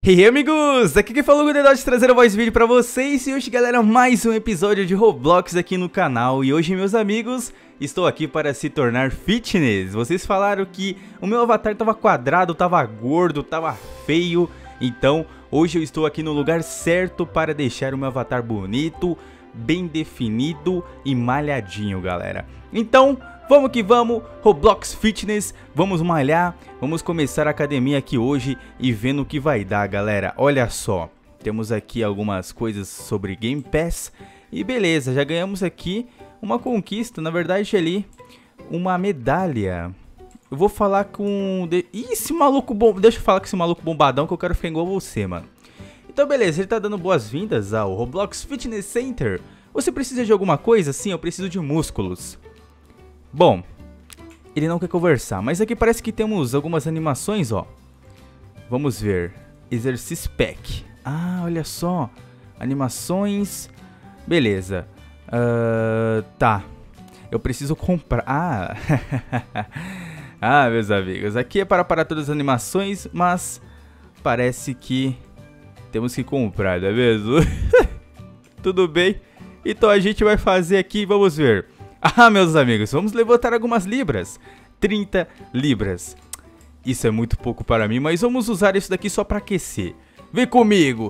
E aí, amigos, aqui quem falou é o Godedot trazendo mais vídeo pra vocês. E hoje, galera, mais um episódio de Roblox aqui no canal. E hoje, meus amigos, estou aqui para se tornar fitness. Vocês falaram que o meu avatar tava quadrado, tava gordo, tava feio. Então, hoje eu estou aqui no lugar certo para deixar o meu avatar bonito, bem definido e malhadinho, galera. Então, vamos que vamos, Roblox Fitness, vamos malhar, vamos começar a academia aqui hoje e vendo o que vai dar, galera. Olha só, temos aqui algumas coisas sobre Game Pass e beleza, já ganhamos aqui uma conquista, na verdade ali, uma medalha. Eu vou falar com... Ih, esse maluco bom, deixa eu falar com esse maluco bombadão que eu quero ficar igual você, mano. Então beleza, ele tá dando boas-vindas ao Roblox Fitness Center. Você precisa de alguma coisa? Sim, eu preciso de músculos. Bom, ele não quer conversar, mas aqui parece que temos algumas animações, ó. Vamos ver. Exercício Pack. Ah, olha só. Animações. Beleza. Tá. Eu preciso comprar. Ah. Ah, meus amigos. Aqui é para todas as animações, mas parece que temos que comprar, não é mesmo? Tudo bem. Então a gente vai fazer aqui, vamos ver. Ah, meus amigos, vamos levantar algumas libras. 30 libras. Isso é muito pouco para mim, mas vamos usar isso daqui só para aquecer. Vem comigo.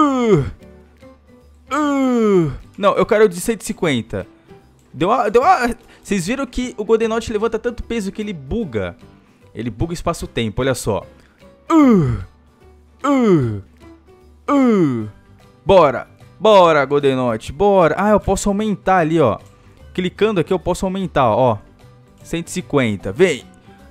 Não, eu quero de 150. Deu uma... Vocês viram que o Godedot levanta tanto peso que ele buga. Ele buga espaço-tempo, olha só. Bora. Bora, Godedot, bora. Ah, eu posso aumentar ali, ó. Clicando aqui eu posso aumentar, ó. 150, vem.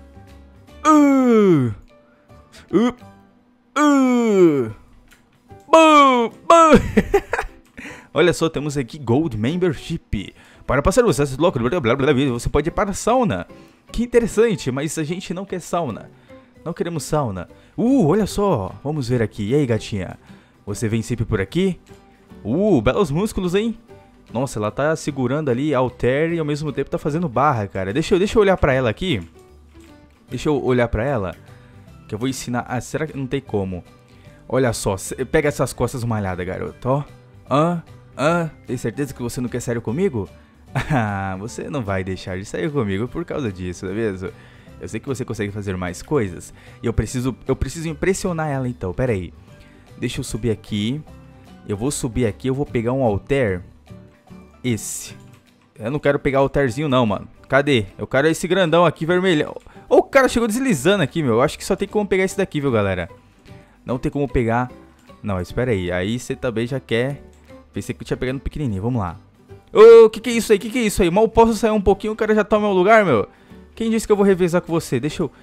Olha só, temos aqui Gold Membership. Para passar o acesso local, você pode ir para a sauna. Que interessante, mas a gente não quer sauna. Não queremos sauna. Olha só, vamos ver aqui. E aí, gatinha? Você vem sempre por aqui? Belos músculos, hein? Nossa, ela tá segurando ali halter e ao mesmo tempo tá fazendo barra, cara. Deixa eu olhar pra ela aqui. Deixa eu olhar pra ela. Que eu vou ensinar... Ah, será que não tem como? Olha só, pega essas costas malhadas, garoto, ó. Tem certeza que você não quer sair comigo? Ah, você não vai deixar de sair comigo por causa disso, não é mesmo? Eu sei que você consegue fazer mais coisas. E eu preciso impressionar ela então, pera aí. Deixa eu subir aqui. Eu vou subir aqui, eu vou pegar um halter... Esse. Eu não quero pegar o halterzinho não, mano. Cadê? Eu quero esse grandão aqui, vermelhão. O cara chegou deslizando aqui, meu. Eu acho que só tem como pegar esse daqui, viu, galera? Não tem como pegar... Não, espera aí. Aí você também já quer... Pensei que eu tinha pegado no pequenininho. Vamos lá. Que é isso aí? Que é isso aí? Mal posso sair um pouquinho, o cara já tá no meu lugar, meu. Quem disse que eu vou revezar com você? Deixa eu...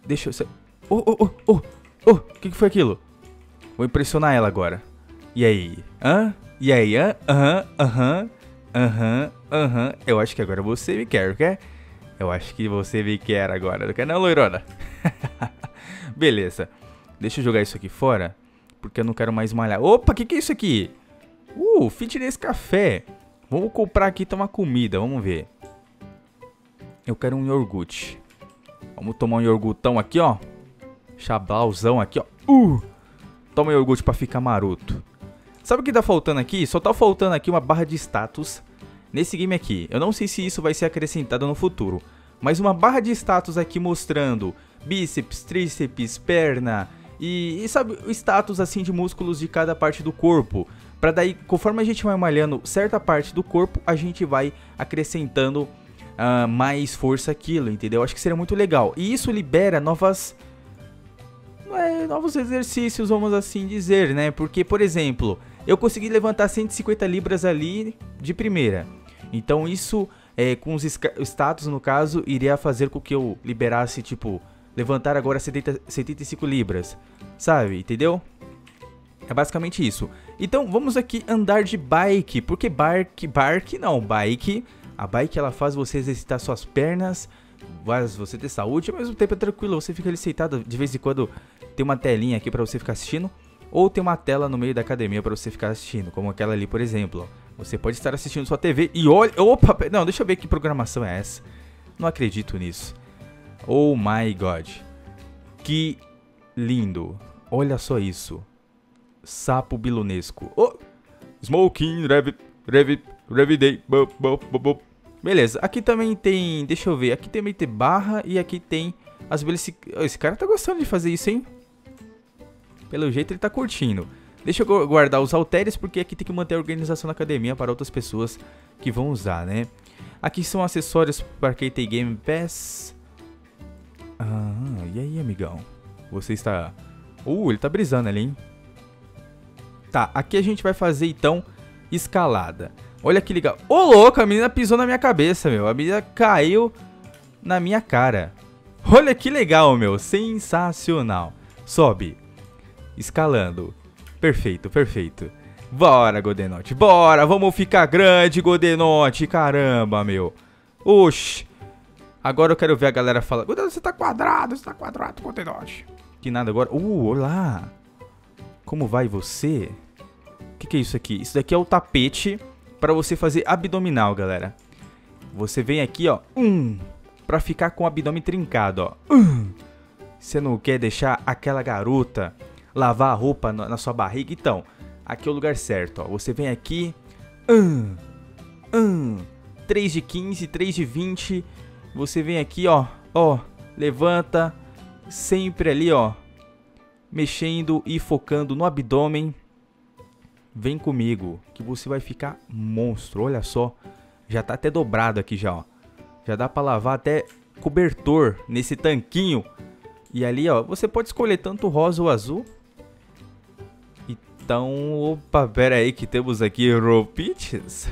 Que foi aquilo? Vou impressionar ela agora. E aí? E aí? Eu acho que agora você me quer? Eu acho que você me quer agora. Não quer não, loirona? Beleza. Deixa eu jogar isso aqui fora. Porque eu não quero mais malhar. Opa, que é isso aqui? Fitness café. Vamos comprar aqui e tomar comida. Vamos ver. Eu quero um iogurte. Vamos tomar um iogurtão aqui, ó. Chabauzão aqui, ó. Toma um iogurte pra ficar maroto. Sabe o que tá faltando aqui? Só tá faltando aqui uma barra de status nesse game aqui. Eu não sei se isso vai ser acrescentado no futuro, mas uma barra de status aqui mostrando bíceps, tríceps, perna e sabe, o status assim de músculos de cada parte do corpo. Pra daí, conforme a gente vai malhando certa parte do corpo, a gente vai acrescentando mais força aquilo, entendeu? Acho que seria muito legal. E isso libera novos exercícios, vamos assim dizer, né? Porque, por exemplo, eu consegui levantar 150 libras ali de primeira. Então isso, com os status no caso, iria fazer com que eu liberasse, tipo, levantar agora 75 libras. Sabe? Entendeu? É basicamente isso. Então vamos aqui andar de bike. Porque bike. A bike ela faz você exercitar suas pernas, faz você ter saúde, ao mesmo tempo é tranquilo. Você fica ali sentado, de vez em quando tem uma telinha aqui pra você ficar assistindo. Ou tem uma tela no meio da academia para você ficar assistindo, como aquela ali, por exemplo. Você pode estar assistindo sua TV e olha... Opa, não, deixa eu ver que programação é essa. Não acredito nisso. Oh my god. Que lindo. Olha só isso. sapo bilunesco. Oh, smoking, reviday. Beleza, aqui também tem, deixa eu ver, aqui também tem barra e aqui tem as belezas. Esse cara tá gostando de fazer isso, hein? Pelo jeito ele tá curtindo. Deixa eu guardar os halteres, porque aqui tem que manter a organização da academia para outras pessoas que vão usar, né? Aqui são acessórios para quem tem Game Pass. Ah, e aí, amigão? Você está... ele tá brisando ali, hein? Tá, aqui a gente vai fazer, então, escalada. Olha que legal. Ô, louco, a menina pisou na minha cabeça, meu. A menina caiu na minha cara. Olha que legal, meu. Sensacional. Sobe. Escalando. Perfeito, perfeito. Bora, Godenote. Bora, vamos ficar grande, Godenote. Caramba, meu. Oxi. Agora eu quero ver a galera falar. Godenote, você tá quadrado, Godenote. Que nada agora. Olá. Como vai você? O que é isso aqui? Isso daqui é o tapete para você fazer abdominal, galera. Você vem aqui, ó. Pra ficar com o abdômen trincado, ó. Você não quer deixar aquela garota lavar a roupa na sua barriga? Então, aqui é o lugar certo, ó. Você vem aqui. 3 de 15, 3 de 20. Você vem aqui, ó. Ó, levanta. Sempre ali, ó. Mexendo e focando no abdômen. Vem comigo, que você vai ficar monstro. Olha só. Já tá até dobrado aqui já, ó. Já dá pra lavar até cobertor nesse tanquinho. E ali, ó, você pode escolher tanto rosa ou azul. Então, opa, pera aí que temos aqui roupites.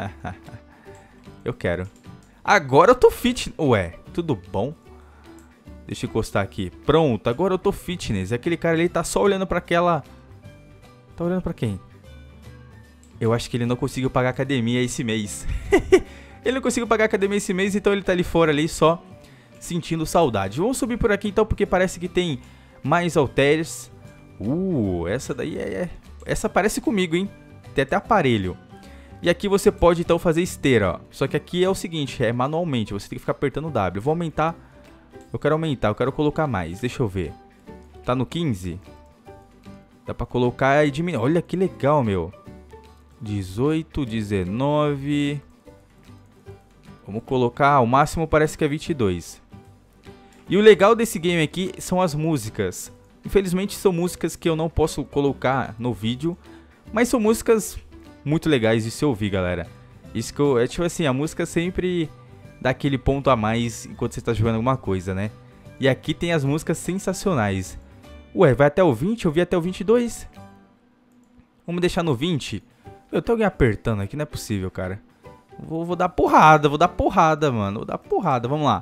Eu quero. Agora eu tô fit. Ué, tudo bom? Deixa eu encostar aqui. Pronto, agora eu tô fitness. Aquele cara ali tá só olhando pra aquela... Tá olhando pra quem? Eu acho que ele não conseguiu pagar academia esse mês. Ele não conseguiu pagar academia esse mês, então ele tá ali fora ali só sentindo saudade. Vamos subir por aqui então, porque parece que tem mais halteres. Essa daí essa parece comigo, hein? Tem até aparelho. E aqui você pode então fazer esteira, ó. Só que aqui é o seguinte, é manualmente, você tem que ficar apertando o W. Eu vou aumentar. Eu quero aumentar, eu quero colocar mais. Deixa eu ver. Tá no 15? Dá pra colocar e diminuir. Olha que legal, meu. 18, 19. Vamos colocar, o máximo parece que é 22. E o legal desse game aqui são as músicas. Infelizmente são músicas que eu não posso colocar no vídeo, mas são músicas muito legais de se ouvir, galera. Isso que é tipo assim, a música sempre dá aquele ponto a mais enquanto você está jogando alguma coisa, né? E aqui tem as músicas sensacionais. Ué, vai até o 20? Eu vi até o 22. Vamos deixar no 20. Eu tenho alguém apertando aqui, não é possível, cara. Vou dar porrada, mano. Vou dar porrada, vamos lá.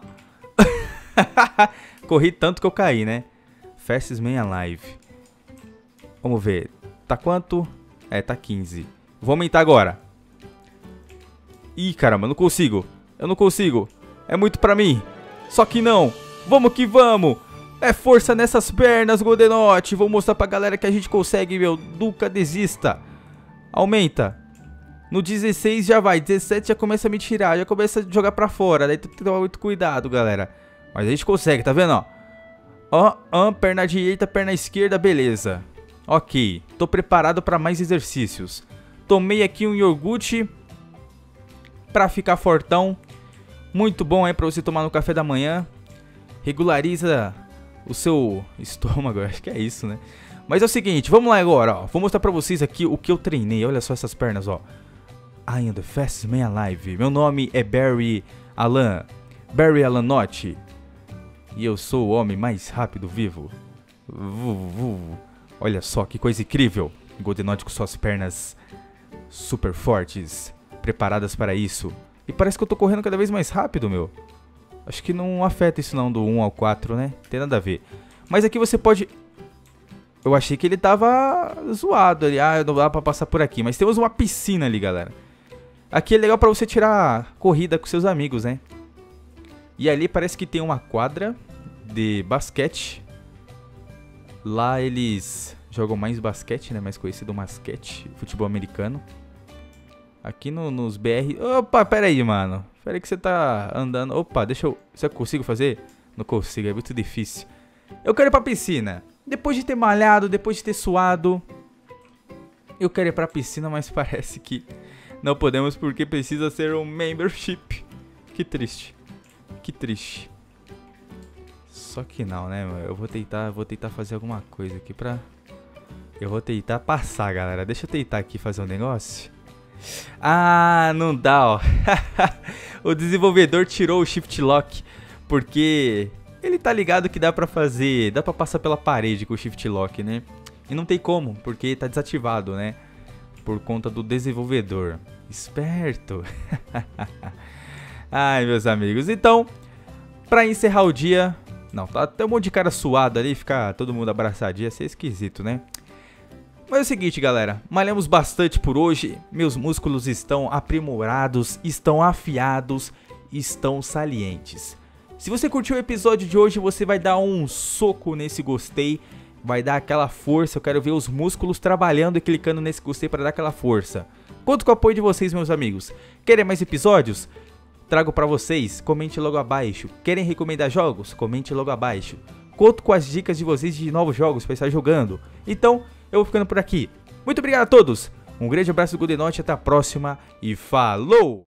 Corri tanto que eu caí, né? Fastest Man Alive. Vamos ver. Tá quanto? É, tá 15. Vou aumentar agora. Ih, caramba, não consigo. Eu não consigo. É muito pra mim. Só que não. Vamos que vamos. É força nessas pernas, Godenote. Vou mostrar pra galera que a gente consegue, meu. Nunca desista. Aumenta. No 16 já vai. 17 já começa a me tirar. Já começa a jogar pra fora. Daí tem que tomar muito cuidado, galera. Mas a gente consegue, tá vendo, ó? Perna direita, perna esquerda, beleza. Ok, tô preparado para mais exercícios. Tomei aqui um iogurte pra ficar fortão. Muito bom aí pra você tomar no café da manhã. Regulariza o seu estômago, acho que é isso, né? Mas é o seguinte, vamos lá agora, ó. Vou mostrar pra vocês aqui o que eu treinei. Olha só essas pernas, ó. I am the fastest man alive. Meu nome é Barry Allanotti. E eu sou o homem mais rápido vivo. Olha só que coisa incrível. Godenote com suas pernas super fortes, preparadas para isso. E parece que eu tô correndo cada vez mais rápido, meu. Acho que não afeta isso não, do 1 ao 4, né? Não tem nada a ver. Mas aqui você pode... Eu achei que ele tava zoado ali. Não dá pra passar por aqui. Mas temos uma piscina ali, galera. Aqui é legal pra você tirar corrida com seus amigos, né? E ali parece que tem uma quadra de basquete. Lá eles jogam mais basquete, né? Mais conhecido basquete, futebol americano. Aqui nos BR... Opa, pera aí, mano. Pera aí que você tá andando... Opa, deixa eu... Será que eu consigo fazer? Não consigo, é muito difícil. Eu quero ir pra piscina. Depois de ter malhado, depois de ter suado, Eu quero ir pra piscina, mas parece que não podemos porque precisa ser um membership. Que triste. Que triste. Só que não, né, mano? Eu vou tentar fazer alguma coisa aqui pra... Eu vou tentar passar, galera. Deixa eu tentar aqui fazer um negócio. Ah, não dá, ó. O desenvolvedor tirou o Shift Lock porque ele tá ligado que dá pra fazer... Dá pra passar pela parede com o Shift Lock, né? E não tem como, porque tá desativado, né? Por conta do desenvolvedor. Esperto. Ai, meus amigos. Então, pra encerrar o dia... Não, tá até um monte de cara suado ali, ficar todo mundo abraçadinho, ia ser esquisito, né? Mas é o seguinte, galera, malhamos bastante por hoje, meus músculos estão aprimorados, estão afiados, estão salientes. Se você curtiu o episódio de hoje, você vai dar um soco nesse gostei, vai dar aquela força, eu quero ver os músculos trabalhando e clicando nesse gostei para dar aquela força. Conto com o apoio de vocês, meus amigos. Querem mais episódios? Trago pra vocês, comente logo abaixo. Querem recomendar jogos? Comente logo abaixo. Conto com as dicas de vocês de novos jogos pra estar jogando. Então, eu vou ficando por aqui. Muito obrigado a todos. Um grande abraço do Good Noite, até a próxima e falou!